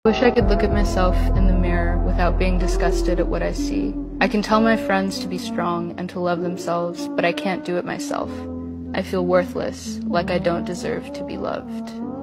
Wish I could look at myself in the mirror without being disgusted at what I see. I can tell my friends to be strong and to love themselves, but I can't do it myself. I feel worthless, like I don't deserve to be loved.